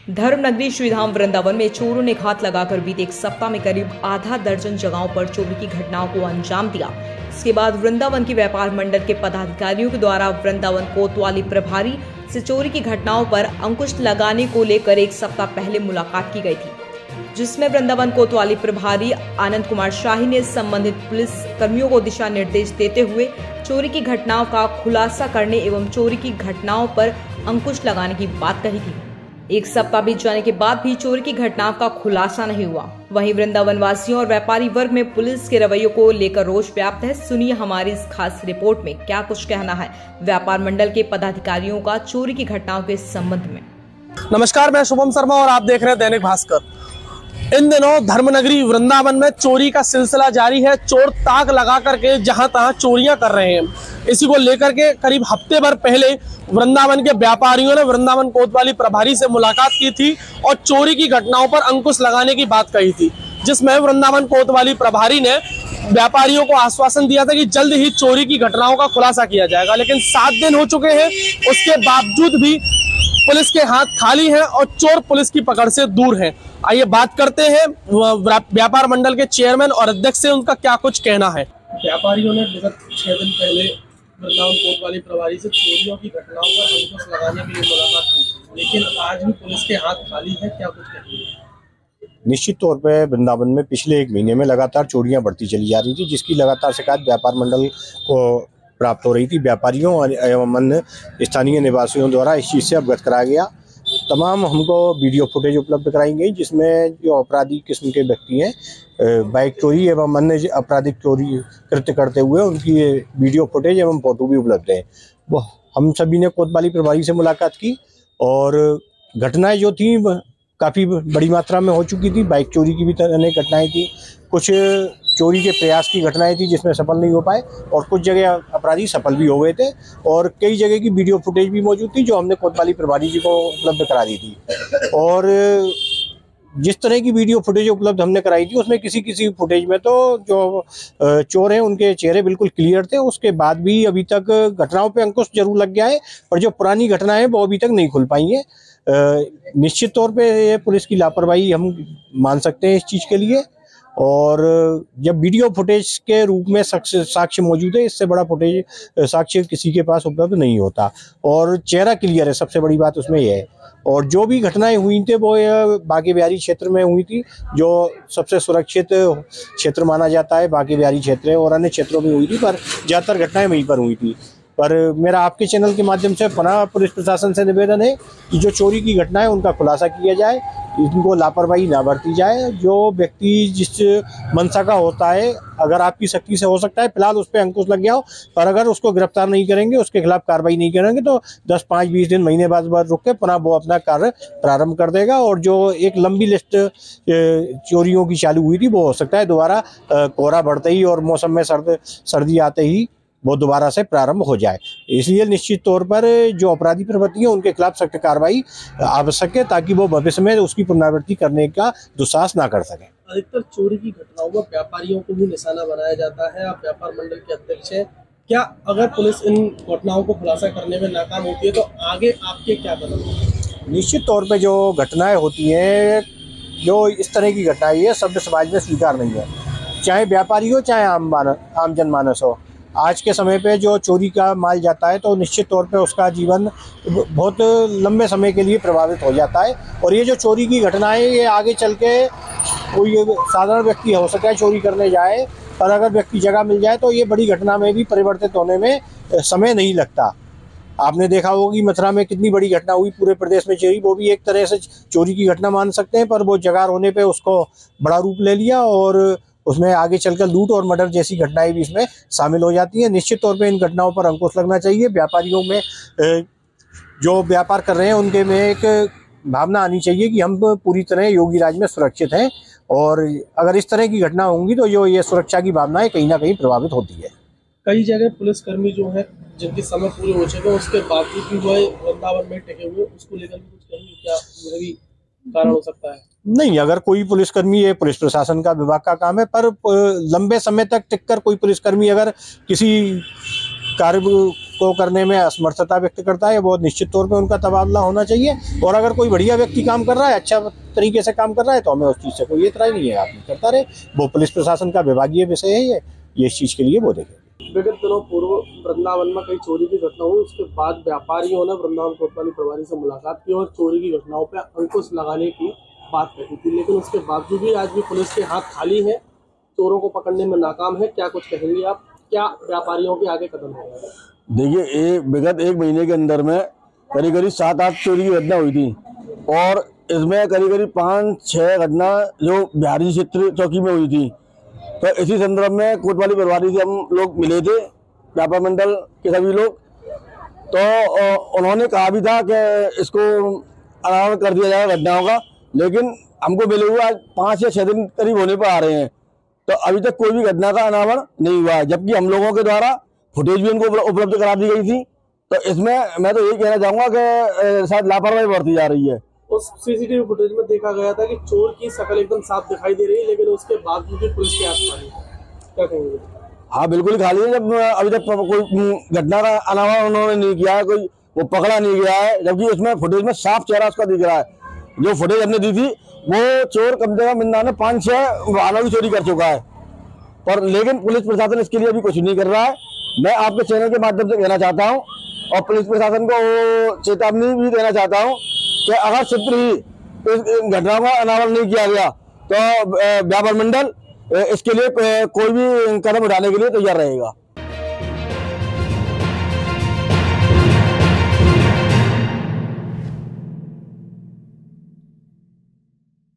धर्मनगरी श्रीधाम वृंदावन में चोरों ने घात लगाकर बीते एक सप्ताह में करीब आधा दर्जन जगहों पर चोरी की घटनाओं को अंजाम दिया। इसके बाद वृंदावन की व्यापार मंडल के पदाधिकारियों के द्वारा वृंदावन कोतवाली प्रभारी से चोरी की घटनाओं पर अंकुश लगाने को लेकर एक सप्ताह पहले मुलाकात की गई थी, जिसमें वृंदावन कोतवाली प्रभारी आनंद कुमार शाही ने संबंधित पुलिस कर्मियों को दिशा निर्देश देते हुए चोरी की घटनाओं का खुलासा करने एवं चोरी की घटनाओं पर अंकुश लगाने की बात कही थी। एक सप्ताह बीत जाने के बाद भी चोरी की घटनाओं का खुलासा नहीं हुआ। वहीं वृंदावन वासियों और व्यापारी वर्ग में पुलिस के रवैयों को लेकर रोष व्याप्त है। सुनिए हमारी इस खास रिपोर्ट में क्या कुछ कहना है व्यापार मंडल के पदाधिकारियों का चोरी की घटनाओं के संबंध में। नमस्कार, मैं शुभम शर्मा और आप देख रहे हैं दैनिक भास्कर। इन दिनों धर्मनगरी वृंदावन में चोरी का सिलसिला जारी है। चोर ताक लगा करके जहां तहां चोरियां कर रहे हैं। इसी को लेकर के करीब हफ्ते भर पहले वृंदावन के व्यापारियों ने वृंदावन कोतवाली प्रभारी से मुलाकात की थी और चोरी की घटनाओं पर अंकुश लगाने की बात कही थी, जिसमें वृंदावन कोतवाली प्रभारी ने व्यापारियों को आश्वासन दिया था कि जल्द ही चोरी की घटनाओं का खुलासा किया जाएगा। लेकिन 7 दिन हो चुके हैं, उसके बावजूद भी पुलिस के हाथ खाली हैं और चोर पुलिस की पकड़ से दूर हैं। आइए बात करते हैं व्यापार मंडल के चेयरमैन और अध्यक्ष से, उनका क्या कुछ कहना है। व्यापारियों ने विगत 6 दिन पहले वृंदावन कोतवाली प्रभारी से चोरियों की घटनाओं पर अंकुश लगाने के लिए मुलाकात की, लेकिन आज भी पुलिस के हाथ खाली है। क्या कुछ कहेंगे? निश्चित तौर पे वृंदावन में पिछले 1 महीने में लगातार चोरियां बढ़ती चली जा रही थी, जिसकी लगातार शिकायत व्यापार मंडल को प्राप्त हो रही थी। व्यापारियों एवं अन्य स्थानीय निवासियों द्वारा इस चीज़ से अवगत कराया गया। तमाम हमको वीडियो फुटेज उपलब्ध कराई गई, जिसमें जो अपराधी किस्म के व्यक्ति हैं बाइक चोरी एवं अन्य आपराधिक चोरी कृत्य करते हुए उनकी वीडियो फुटेज एवं फोटो भी उपलब्ध है। वो हम सभी ने कोतवाली प्रभारी से मुलाकात की और घटनाएं जो थी काफ़ी बड़ी मात्रा में हो चुकी थी। बाइक चोरी की भी अनेक घटनाएं थी, कुछ चोरी के प्रयास की घटनाएं थी जिसमें सफल नहीं हो पाए और कुछ जगह अपराधी सफल भी हो गए थे और कई जगह की वीडियो फुटेज भी मौजूद थी जो हमने कोतवाली प्रभारी जी को उपलब्ध करा दी थी। और जिस तरह की वीडियो फुटेज उपलब्ध हमने कराई थी उसमें किसी फुटेज में तो जो चोर हैं उनके चेहरे बिल्कुल क्लियर थे। उसके बाद भी अभी तक घटनाओं पे अंकुश जरूर लग गया है, पर जो पुरानी घटनाएं वो अभी तक नहीं खुल पाई हैं। निश्चित तौर पे ये पुलिस की लापरवाही हम मान सकते हैं इस चीज़ के लिए। और जब वीडियो फुटेज के रूप में साक्ष्य मौजूद है, इससे बड़ा फुटेज साक्ष्य किसी के पास उपलब्ध नहीं होता और चेहरा क्लियर है, सबसे बड़ी बात उसमें यह है। और जो भी घटनाएं हुई थी वो बांके बिहारी क्षेत्र में हुई थी, जो सबसे सुरक्षित क्षेत्र माना जाता है। बांके बिहारी क्षेत्र है और अन्य क्षेत्रों में हुई थी, पर ज़्यादातर घटनाएं वहीं पर हुई थी। पर मेरा आपके चैनल के माध्यम से पुनः पुलिस प्रशासन से निवेदन है कि जो चोरी की घटना है उनका खुलासा किया जाए, इनको लापरवाही ना बरती जाए। जो व्यक्ति जिस मंशा का होता है, अगर आपकी शक्ति से हो सकता है फिलहाल उस पर अंकुश लग गया हो, पर अगर उसको गिरफ्तार नहीं करेंगे, उसके खिलाफ कार्रवाई नहीं करेंगे तो 10, 5, 20 दिन, महीने बाद रुक के पुनः वो अपना कार्य प्रारंभ कर देगा। और जो एक लंबी लिस्ट चोरियों की चालू हुई थी वो हो सकता है दोबारा कोहरा बढ़ते ही और मौसम में सर्दी आते ही वो दोबारा से प्रारंभ हो जाए। इसलिए निश्चित तौर पर जो अपराधी प्रवृत्ति है उनके खिलाफ सख्त कार्रवाई आवश्यक है, ताकि वो भविष्य में उसकी पुनरावृत्ति करने का दुस्साहस ना कर सके। अधिकतर चोरी की घटनाओं में व्यापारियों को भी निशाना बनाया जाता है। आप व्यापार मंडल के अध्यक्ष हैं, क्या अगर पुलिस इन घटनाओं को खुलासा करने में नाकाम होती है तो आगे आपके क्या कदम? निश्चित तौर पर जो घटनाएं होती हैं, जो इस तरह की घटनाएं ये सभ्य समाज में स्वीकार नहीं है, चाहे व्यापारी हो चाहे आम जनमानस हो। आज के समय पे जो चोरी का माल जाता है तो निश्चित तौर पे उसका जीवन बहुत लंबे समय के लिए प्रभावित हो जाता है। और ये जो चोरी की घटनाएं ये आगे चल के कोई साधारण व्यक्ति हो सकता है चोरी करने जाए, पर अगर व्यक्ति जगह मिल जाए तो ये बड़ी घटना में भी परिवर्तित होने में समय नहीं लगता। आपने देखा होगा कि मथुरा में कितनी बड़ी घटना हुई, पूरे प्रदेश में चोरी, वो भी एक तरह से चोरी की घटना मान सकते हैं, पर वो जगह होने पर उसको बड़ा रूप ले लिया और उसमें आगे चलकर लूट और मर्डर जैसी घटनाएं भी इसमें शामिल हो जाती हैं। निश्चित तौर पे इन घटनाओं पर अंकुश लगना चाहिए। व्यापारियों में जो व्यापार कर रहे हैं उनके में एक भावना आनी चाहिए कि हम पूरी तरह योगी राज में सुरक्षित हैं, और अगर इस तरह की घटना होंगी तो जो ये सुरक्षा की भावना है कहीं ना कहीं प्रभावित होती है। कई जगह पुलिसकर्मी जो है जिनके समय पूरे हो चुके उसके बावजूद भी वो वृंदावन में टिके हुए, उसको लेकर भी कुछ कहेंगे? क्या यह भी कारण हो सकता है? नहीं, अगर कोई पुलिसकर्मी, ये पुलिस प्रशासन का विभाग का काम है, पर लंबे समय तक टिककर कोई पुलिसकर्मी अगर किसी कार्य को करने में असमर्थता व्यक्त करता है, बहुत निश्चित तौर पे उनका तबादला होना चाहिए। और अगर कोई बढ़िया व्यक्ति काम कर रहा है, अच्छा तरीके से काम कर रहा है, तो हमें उस चीज़ से कोई एतराज़ नहीं है, आदमी करता रहे। वो पुलिस प्रशासन का विभागीय विषय है, ये इस चीज़ के लिए वो देखें। विगत दिनों पूर्व वृंदावन में कई चोरी की घटना हुई, उसके बाद व्यापारियों ने वृंदावन कोतवाली प्रभारी से मुलाकात की और चोरी की घटनाओं पर अंकुश लगाने की बात कही थी, लेकिन उसके बावजूद भी आज भी पुलिस के हाथ खाली है, चोरों को पकड़ने में नाकाम है। क्या कुछ कहेंगे आप, क्या व्यापारियों के आगे कदम होगा? देखिए, विगत एक महीने के अंदर में करीब 7-8 चोरी की घटना हुई थी और इसमें करीब 5-6 घटना जो बिहारी क्षेत्र चौकी में हुई थी। तो इसी संदर्भ में कोतवाली प्रभारी से हम लोग मिले थे, व्यापार मंडल के सभी लोग। तो उन्होंने कहा भी था कि इसको अनावरण कर दिया जाएगा घटनाओं का, लेकिन हमको मिले हुए आज 5 या 6 दिन करीब होने पर आ रहे हैं, तो अभी तक कोई भी घटना का अनावरण नहीं हुआ है, जबकि हम लोगों के द्वारा फुटेज भी उनको उपलब्ध करा दी गई थी। तो इसमें मैं तो यही कहना चाहूँगा कि शायद लापरवाही बढ़ती जा रही है। उस सीसीटीवी फुटेज में देखा गया था कि चोर की शक्ल एकदम साफ दिखाई दे रही है, लेकिन उसके बावजूद भी पुलिस के हाथ खाली है। क्या कहेंगे? हाँ, बिल्कुल खाली है। जब अभी तक कोई घटना का अनावरण उन्होंने नहीं किया है, कोई वो पकड़ा नहीं गया है, जबकि उसमें फुटेज में साफ चेहरा उसका दिख रहा है। जो फुटेज हमने दी थी वो चोर कम से कम इंदा ने 5-6 वाहनों की चोरी कर चुका है, पर लेकिन पुलिस प्रशासन इसके लिए अभी कुछ नहीं कर रहा है। मैं आपके चैनल के माध्यम से कहना चाहता हूँ और पुलिस प्रशासन को चेतावनी भी देना चाहता हूँ कि अगर शीघ्र ही इस घटनाओं का अनावरण नहीं किया गया तो व्यापार मंडल इसके लिए कोई भी कदम उठाने के लिए तैयार रहेगा।